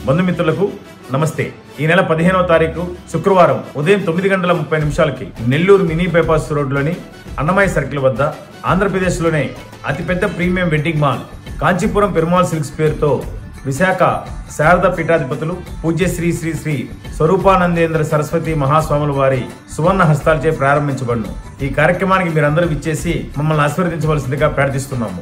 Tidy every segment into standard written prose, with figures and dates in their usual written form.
బంధుమిత్రులకు నమస్తే. ఈ నెల 15వ తారీఖు శుక్రవారం ఉదయం 9:30 నెల్లూరు మినీ బైపాస్ రోడ్లోని అన్నమయ్య సర్కిల్ వద్ద ఆంధ్రప్రదేశ్లోనే అతిపెద్ద premium wedding mall Kanchipuram Perumal silks పేరుతో విశాఖ శారద పీఠాధిపతులు పూజ్య శ్రీ శ్రీ శ్రీ స్వరూపానందేంద్ర సరస్వతి మహాస్వాముల వారి సువర్ణ హస్తాలచే ప్రారంభించబడును. ఈ కార్యక్రమానికి మీరందరూ విచ్చేసి మమ్మల్ని ఆశీర్వదించవలసిందిగా ప్రార్థిస్తున్నాము.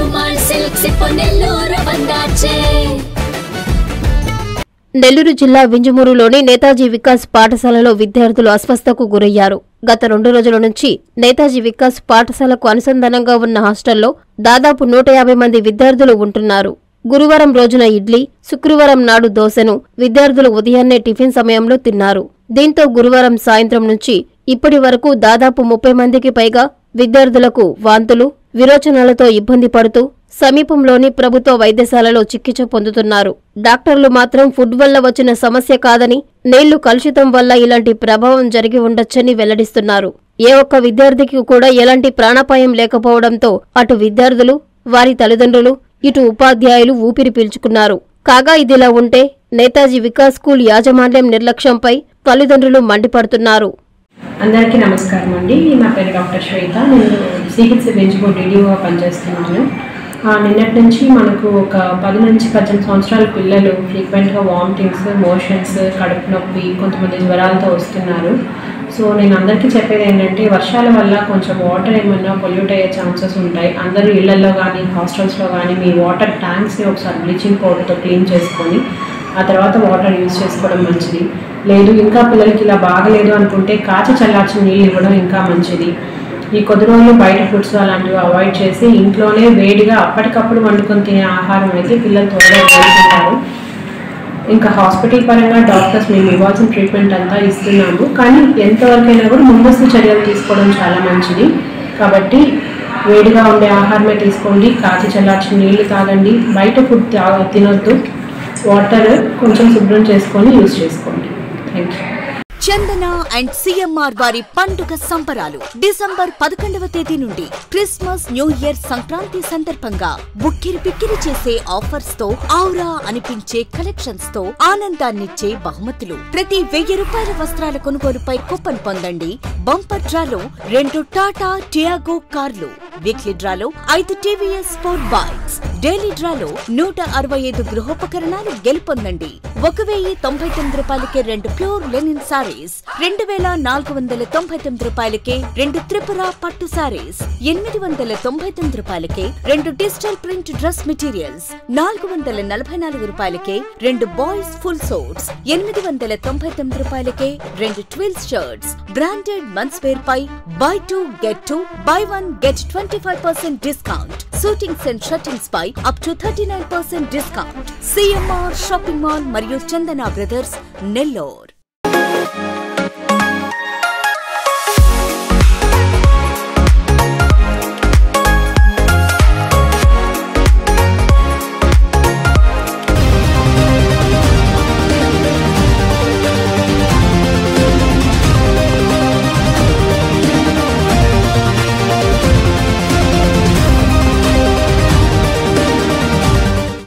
నెల్లూరు జిల్లా వింజమూరులోని నేతాజీ వికాస్ పాఠశాలలో విద్యార్థులు అస్వస్థకు గురయ్యారు. గత 2 రోజుల నుంచి నేతాజీ వికాస్ పాఠశాలకు అనుసంధానంగా ఉన్న హాస్టల్లో దాదాపు 150 మంది విద్యార్థులు ఉంటున్నారు. గురువారం రోజున ఇడ్లీ, శుక్రవారం నాడు దోశను విద్యార్థులు ఉదయాన్నే టిఫిన్ సమయంలో తిన్నారు. దీంతో గురువారం సాయంత్రం నుంచి ఇప్పటి వరకు దాదాపు 30 మందికి పైగా విద్యార్థులకు వాంతులు, విరోచనాలతో ఇబ్బంది పడుతూ సమీపంలోని ప్రభుత్వ వైద్యశాలలో చికిత్స పొందుతున్నారు. డాక్టర్లు మాత్రం ఫుడ్ వల్ల వచ్చిన సమస్య కాదని, నీళ్లు కలుషితం వల్ల ఇలాంటి ప్రభావం జరిగి ఉండొచ్చని వెల్లడిస్తున్నారు. ఏ ఒక్క విద్యార్థికి కూడా ఎలాంటి ప్రాణాపాయం లేకపోవడంతో అటు విద్యార్థులు, వారి తల్లిదండ్రులు, ఇటు ఉపాధ్యాయులు ఊపిరి పీల్చుకున్నారు. కాగా ఇదిలా ఉంటే నేతాజీ వికాస్ స్కూల్ యాజమాన్యం నిర్లక్ష్యంపై తల్లిదండ్రులు మండిపడుతున్నారు. అందరికీ నమస్కారం అండి. నా పేరు డాక్టర్ శ్వేత. నేను సిహెచ్సి బెంచ్బోర్డ్ డీడీఓగా పనిచేస్తున్నాను. నిన్నటి నుంచి మనకు ఒక 10 నుంచి 18 సంవత్సరాల పిల్లలు ఫ్రీక్వెంట్గా వామిటింగ్స్, మోషన్స్, కడుపు నొప్పి, కొంతమంది జ్వరాలతో వస్తున్నారు. సో నేను అందరికీ చెప్పేది ఏంటంటే, వర్షాల వల్ల కొంచెం వాటర్ ఏమన్నా పొల్యూట్ అయ్యే ఛాన్సెస్ ఉంటాయి. అందరూ ఇళ్లలో కానీ హాస్టల్స్లో కానీ మీ వాటర్ ట్యాంక్స్ని ఒకసారి బ్లీచింగ్ పౌడర్తో క్లీన్ చేసుకొని ఆ తర్వాత వాటర్ యూజ్ చేసుకోవడం మంచిది. లేదు ఇంకా పిల్లలకి ఇలా బాగలేదు అనుకుంటే కాచి చల్లార్చిన నీళ్ళు ఇవ్వడం ఇంకా మంచిది. ఈ కొద్ది రోజులు బయట ఫుడ్స్ అలాంటివి అవాయిడ్ చేసి ఇంట్లోనే వేడిగా అప్పటికప్పుడు వండుకొని తినే ఆహారం అయితే పిల్లలు త్వరగా కోరుకుంటారు. ఇంకా హాస్పిటల్ పరంగా డాక్టర్స్ మేము ఇవ్వాల్సిన ట్రీట్మెంట్ అంతా ఇస్తున్నాము. కానీ ఎంతవరకైనా కూడా ముందస్తు చర్యలు తీసుకోవడం చాలా మంచిది. కాబట్టి వేడిగా ఉండే ఆహారమే తీసుకోండి, కాచి చల్లార్చిన నీళ్లు తాగండి, బయట ఫుడ్ తినొద్దు, వాటర్ కొంచెం శుభ్రం చేసుకొని యూజ్ చేసుకోండి. Thank you. Chandana and CMR వారి పండుగ సంబరాలు డిసెంబర్ 11వ తేదీ నుండి క్రిస్మస్, న్యూ ఇయర్, సంక్రాంతి సందర్భంగా బుక్కిరి పిక్కిరి చేసే ఆఫర్స్ తో, ఔరా అనిపించే కలెక్షన్స్ తో ఆనందాన్నిచ్చే బహుమతులు. ప్రతి 1000 రూపాయల వస్త్రాల కొనుగోలుపై కూపన్ పొందండి. బంపర్ డ్రాలో 2 టాటా టియాగో కార్లు, వీక్లీ డ్రాలో 5 టీవీఎస్ స్పోర్ట్ బైక్స్, డైలీ డ్రాలో 165 గృహోపకరణాలు గెలుపొందండి. 1099 రూపాయలకే 2 ప్యూర్ లెనిన్ సారీస్, 2499 రూపాయలకే 2 త్రిపుర పట్టు సారీస్, 899 రూపాయలకే 2 డిజిటల్ ప్రింట్ డ్రెస్ మెటీరియల్స్, 444 రూపాయలకే 2 బాయ్స్ ఫుల్ సోట్స్, 899 రూపాయలకే 2 twills shirts. Branded men's wear పై buy 2 get 2, buy 1 get 25% discount. Suitings and shirtings పై up to 39% discount. CMR shopping mall మరియు చందన బ్రదర్స్, నెల్లూరు.